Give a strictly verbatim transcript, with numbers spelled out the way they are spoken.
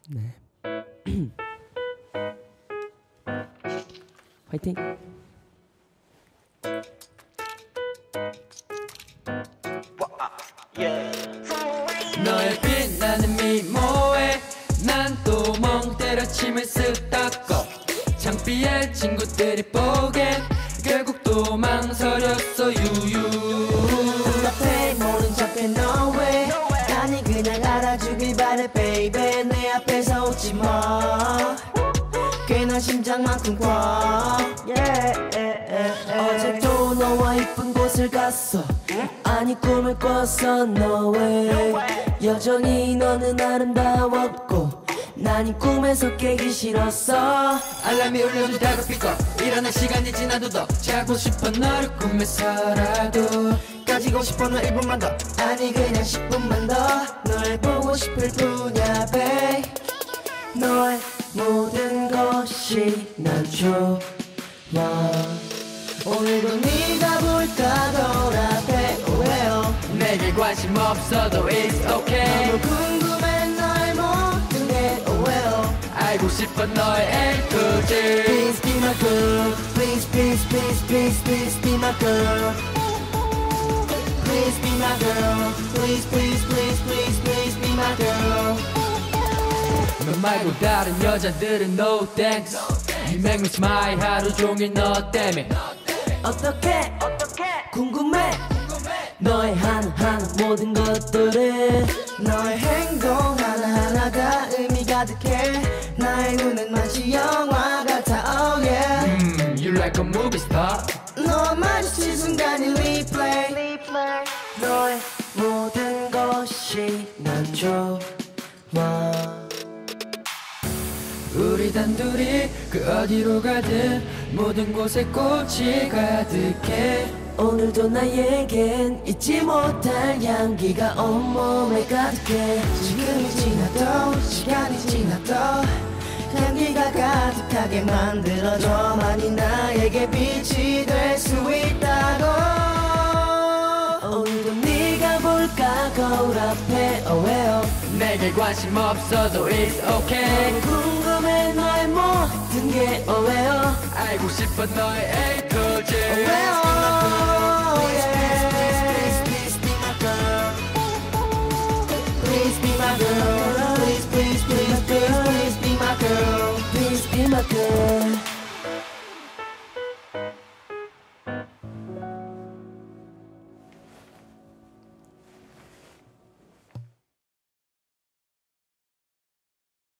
네. 화이팅! 너의 빛나는 미모에 난 또 멍 때려침을 쓱 닦고 창피해 친구들이 보기엔 결국 또 망설였어 유유. 답답해 모른 척해 no way. 아니 그냥 알아주길 바래 baby. 내 앞에서 웃지 마. 꽤나 심장만큼 꽉 yeah, yeah, yeah. 어제 또 너와 이쁜 곳을 갔어. 아니 꿈을 꿨어 no way. 여전히 너는 아름다웠고 난 이 꿈에서 깨기 싫었어. 알람이 울려도 다급히고 일어날 시간이 지나도 더 자고 싶어 너를 꿈에서라도 가지고 싶어 너 일 분만 더. 아니 그냥 십 분만 더. 널 보고 싶을 뿐이야 babe. 너의 모든 것이 난 좋아. 오늘도 네가 볼까 거울앞에 오해요. 내게 관심 없어도 it's okay. 너무 궁금해 너의 모든 게 오해요. 알고 싶어 너의 A to Z. Please be my girl. Please please please please please be my girl. Please be my girl. Please please please please please be my girl. 너 말고 다른 여자들은 no thanks. 이 make me smile 하루 종일 너 때문에. 어떻게 궁금해 너의 하나하나 모든 것들은 너의 행동 하나하나가 의미 가득해. 나의 눈은 마치 영화 같아 oh yeah. mm, You like a movie star. 너와 마주친 순간이 replay. 너의 모든 것이 난 좋아. 우리 단둘이 그 어디로 가든 모든 곳에 꽃이 가득해. 오늘도 나에겐 잊지 못할 향기가 온몸에 가득해. 지금이 지나도 시간이 지나도 향기가 가득하게 만들어줘. 많이 나에게 빛이 될 수 있다고. 오늘도 네가 볼까 거울 앞에 오해요. 내게 관심 없어도 it's okay. 궁금해 너의 모든 게 오해요. 알고 싶어 너의 A to Z. Please be my girl. Please, please, please, please, please be my girl. Please be my girl.